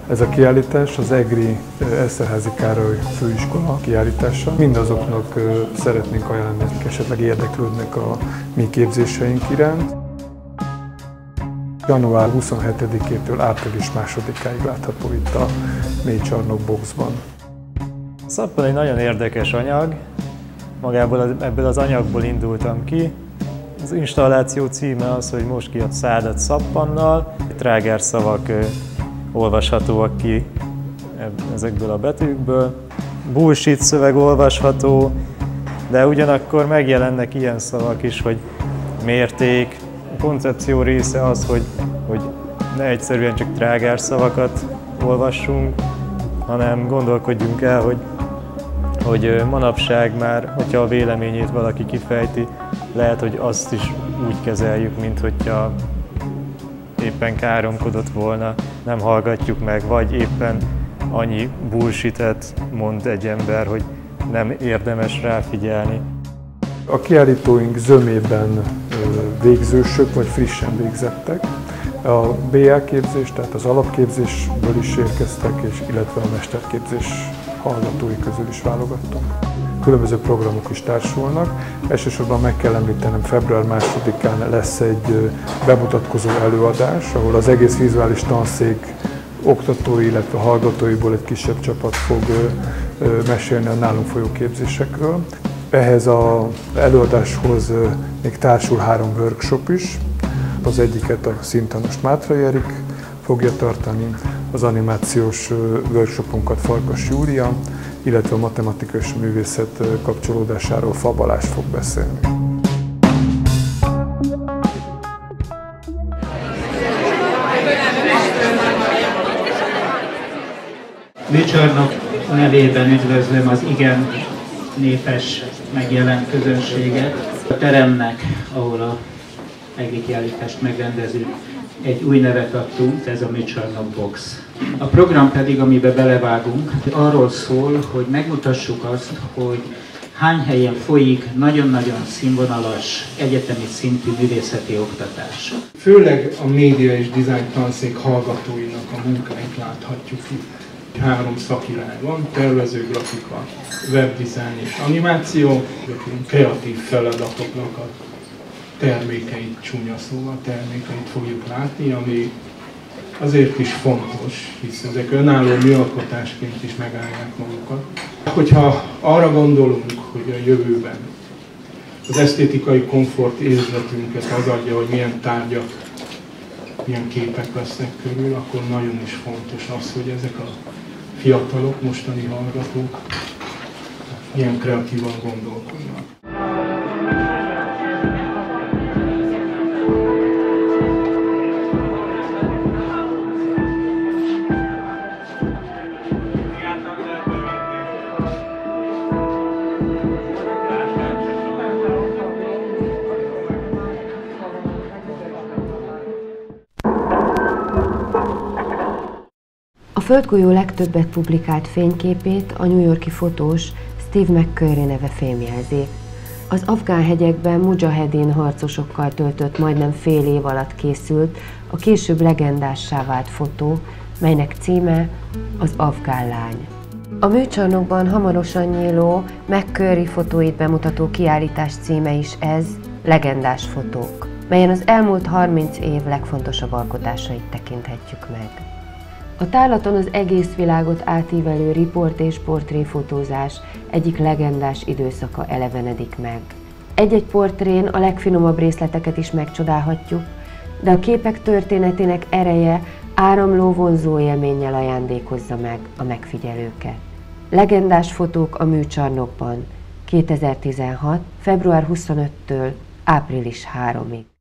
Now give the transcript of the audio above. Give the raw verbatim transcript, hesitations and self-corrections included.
Ez a kiállítás az EGRI Eszterházy Károly Főiskola kiállítása. Mindazoknak szeretnénk ajánlani, akik esetleg érdeklődnek a mi képzéseink iránt. január huszonhetedikétől április másodikáig látható itt a Mély Csarnok Boxban. A szappan egy nagyon érdekes anyag, magából ebből az anyagból indultam ki. Az installáció címe az, hogy most ki a szádat szappannal. Trágárszavak olvashatóak ki ezekből a betűkből. Bullshit szöveg olvasható, de ugyanakkor megjelennek ilyen szavak is, hogy mérték. A koncepció része az, hogy, hogy ne egyszerűen csak trágárszavakat olvassunk, hanem gondolkodjunk el, hogy, hogy manapság már, hogyha a véleményét valaki kifejti, lehet, hogy azt is úgy kezeljük, mint hogyha éppen káromkodott volna, nem hallgatjuk meg, vagy éppen annyi bullshitet mond egy ember, hogy nem érdemes ráfigyelni. A kiállítóink zömében végzősök vagy frissen végzettek. A bé á képzés, tehát az alapképzésből is érkeztek, és illetve a mesterképzés hallgatói közül is válogattunk. Különböző programok is társulnak. Elsősorban meg kell említenem, február másodikán lesz egy bemutatkozó előadás, ahol az egész vizuális tanszék oktatói, illetve hallgatóiból egy kisebb csapat fog mesélni a nálunk folyó képzésekről. Ehhez az előadáshoz még társul három workshop is. Az egyiket a színtanost Mátrai Erik fogja tartani, az animációs workshopunkat Farkas Júlia, illetve a matematika és művészet kapcsolódásáról Fa Balázs fog beszélni. Műcsarnok nevében üdvözlöm az igen népes megjelent közönséget. A teremnek, ahol a EGRI kiállítást megrendezünk, egy új nevet adtunk, ez a Műcsarnok Box. A program pedig, amiben belevágunk, arról szól, hogy megmutassuk azt, hogy hány helyen folyik nagyon-nagyon színvonalas, egyetemi szintű művészeti oktatás. Főleg a média és dizájn tanszék hallgatóinak a munkáit láthatjuk itt. Három szakirány van, tervező, grafika, webdesign és animáció, kreatív feladatoknak a termékeit, csúnya szóval termékeit fogjuk látni, ami azért is fontos, hisz ezek önálló műalkotásként is megállják magukat. Hogyha arra gondolunk, hogy a jövőben az esztétikai komfort érzetünket az adja, hogy milyen tárgyak, milyen képek lesznek körül, akkor nagyon is fontos az, hogy ezek a fiatalok, mostani hallgatók ilyen kreatívan gondolkodnak. A Földgolyó legtöbbet publikált fényképét a New York-i fotós Steve McCurry neve fémjelzi. Az afgán hegyekben mujahedin harcosokkal töltött majdnem fél év alatt készült a később legendássá vált fotó, melynek címe az Afgán lány. A műcsarnokban hamarosan nyíló McCurry fotóit bemutató kiállítás címe is ez, Legendás fotók, melyen az elmúlt harminc év legfontosabb alkotásait tekinthetjük meg. A tárlaton az egész világot átívelő riport és portréfotózás egyik legendás időszaka elevenedik meg. Egy-egy portrén a legfinomabb részleteket is megcsodálhatjuk, de a képek történetének ereje áramló vonzó élménnyel ajándékozza meg a megfigyelőket. Legendás fotók a Műcsarnokban, kétezer-tizenhat. február huszonötödikétől április harmadikáig.